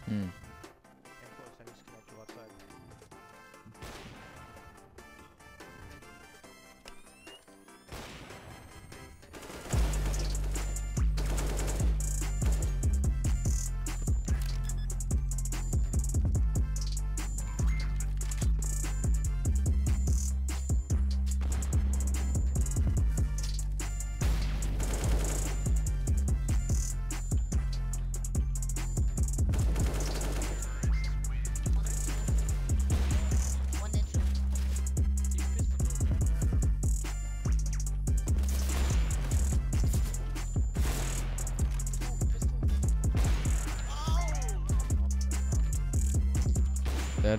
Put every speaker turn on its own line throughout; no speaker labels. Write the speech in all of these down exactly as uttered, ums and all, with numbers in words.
Hmm. Dead.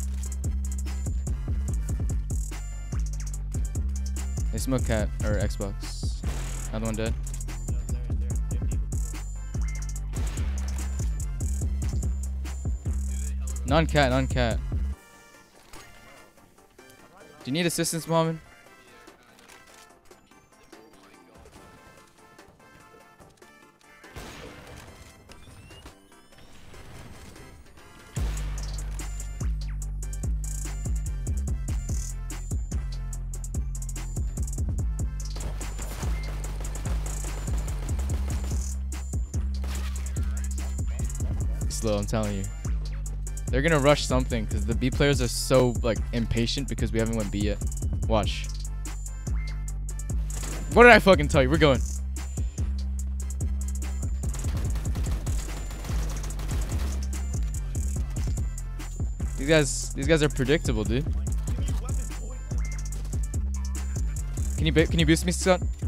They smoke cat or Xbox. Another one dead. Non-cat, non-cat. Do you need assistance, Mohammed? Slow, I'm telling you. They're gonna rush something because the B players are so like impatient because we haven't went B yet. Watch. What did I fucking tell you? We're going. These guys, these guys are predictable, dude. Can you can you boost me, Scott?